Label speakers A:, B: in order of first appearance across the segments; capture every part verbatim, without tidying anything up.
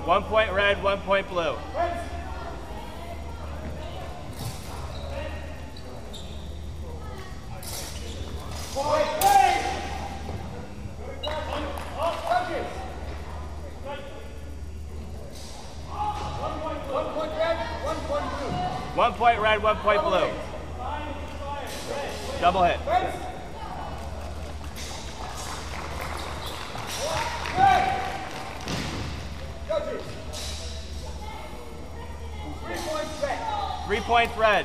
A: One point red, one point blue. One point red, one point blue. Double hit. Three points red.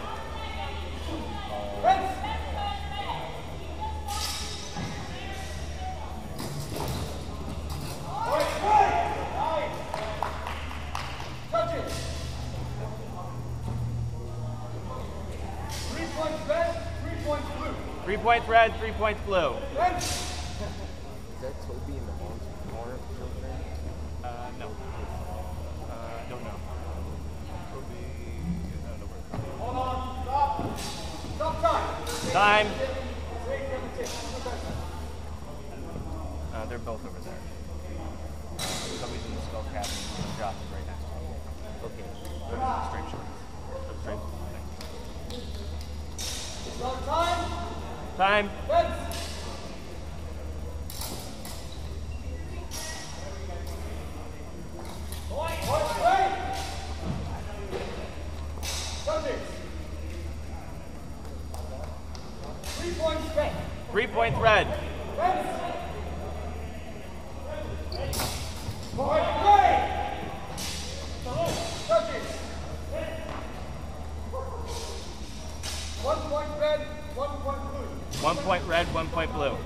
A: Three points red, three points blue.
B: Is that Toby in the corner over there?
A: Uh, no. Uh, I don't know. Toby, I don't know where. Hold on, stop. Stop time. Time. Uh, they're both over there. Uh, Toby's in the skull cap and Josh is right next to him. Okay. They're in the straight shorts. Straight thing. Time. Time. Three points red. Three points red. One point red, one point blue. One point red, one point blue.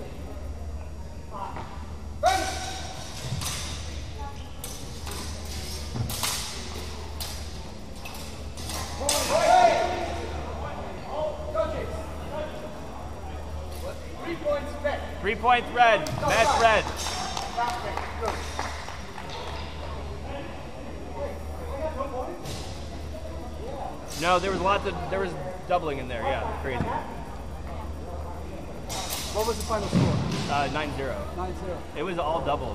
A: Three points red. Three points red. Match red. No, there was lots of, there was doubling in there, yeah, crazy.
C: What was the final score?
A: Uh, nine zero.
C: nine zero.
A: It was all doubles.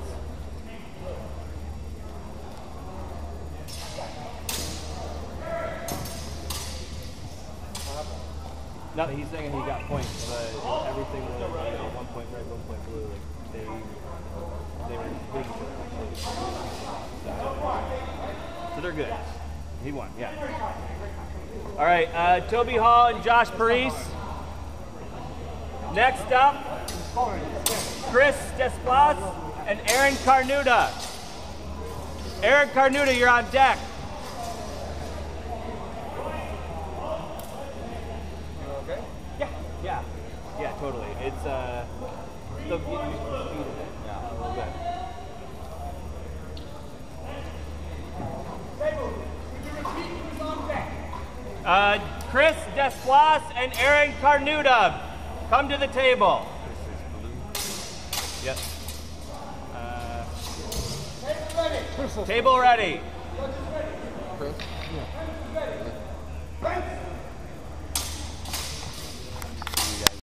A: No, he's saying he got points, but everything was you know, one point red, one point blue. Like they, they were hitting each other. So they're good. He won, yeah. All right, uh, Toby Hall and Josh Parise. Next up, Chris Desplas and Aaron Carnuta. Aaron Carnuta, you're on deck.
B: You okay?
A: Yeah, yeah, yeah, totally. It's uh, the speed of it. Yeah, a little bit. Uh, Chris Desplas and Aaron Carnuta, come to the table. Yep. Uh, table ready.
B: Chris? Yeah.